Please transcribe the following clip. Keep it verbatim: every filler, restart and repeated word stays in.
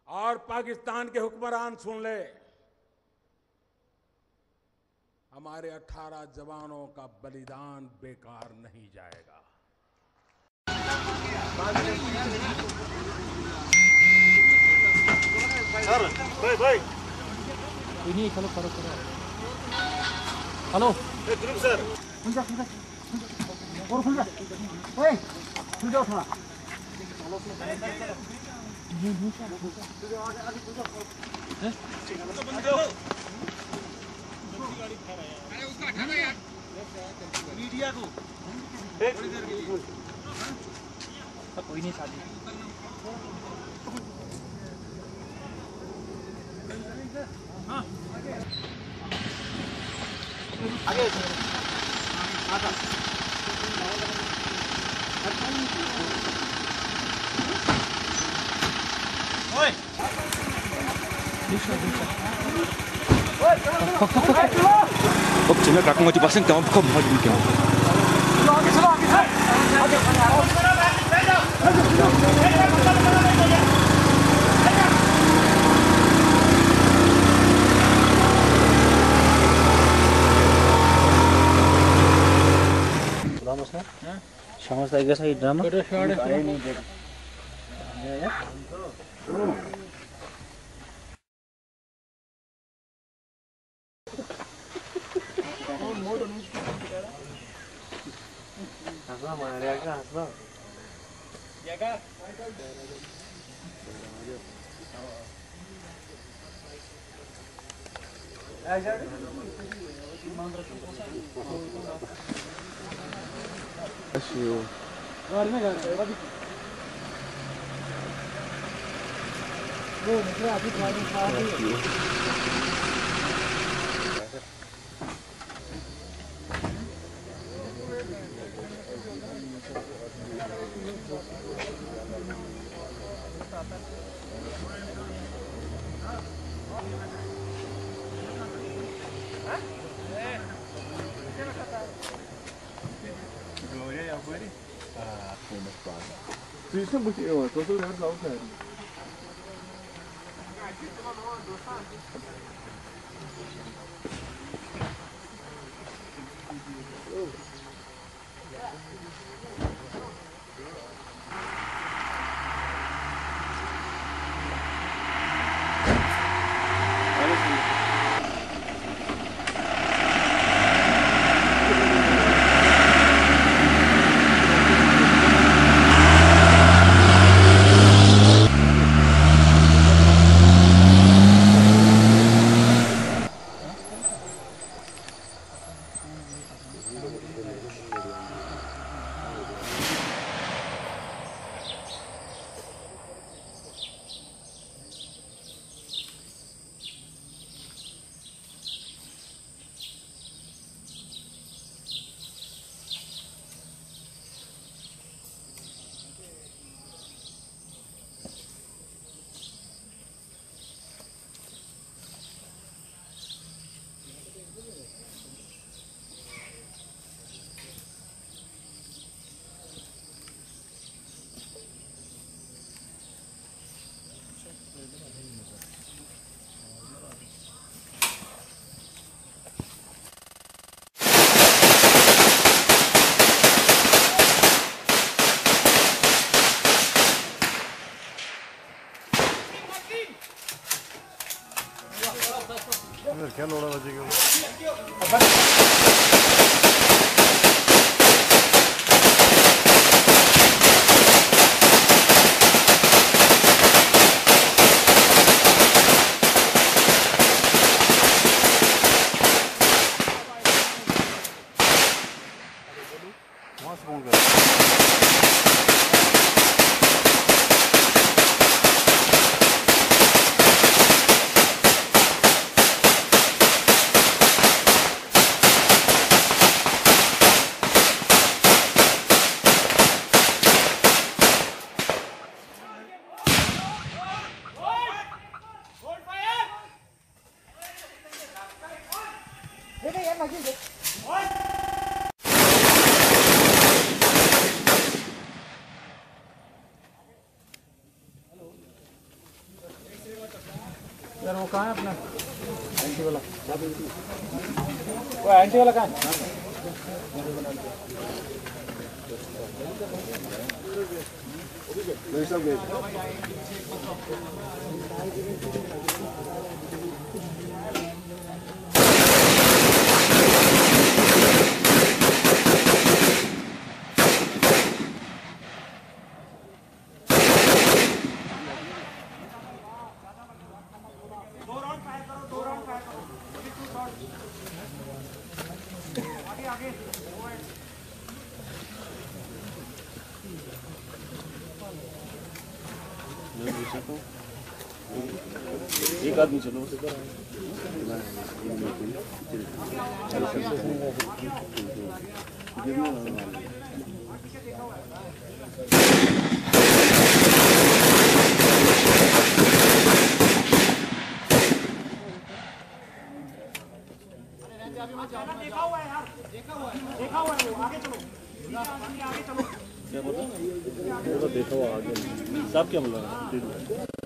और पाकिस्तान के हुक्मरान सुन ले, हमारे अठारह जवानों का बलिदान बेकार नहीं जाएगा। भाई भाई ini kalau kalau kalau halo eh turun sir सुन जा सुन जा और सुन जा ओए सुन जाओ थोड़ा ये ये क्या है आगे आगे सुन जाओ हैं तो बंद करो गाड़ी खा रहा है अरे उसका हटाना यार मीडिया को थोड़ी देर के लिए कोई नहीं शादी हाँ आगे आगे ओए Kok cina kakak mau dipasang kamu kok mau dibikin? आगे चलो आगे आगे Vamos na? Vamos da igreja aí, drama. Ada shot है नहीं देख. ये या? हंसना मारे क्या हंसना? क्या क्या? ऐसा? Asyik. घर में घर है अभी वो मतलब अभी खाने खा रही है Isso é muito eu, tô olhando lá o cara. क्या लोड़ा बजेगा वहाँ से कौन कर कहाँ है अपना एंटी वाला? वो एंटी वाला कहाँ है? एक आदमी चलो देखा हुआ है यार, देखा हुआ है, देखा हुआ है, आगे चलो, आगे चलो। क्या बोला? देखो आगे साहब क्या बोला?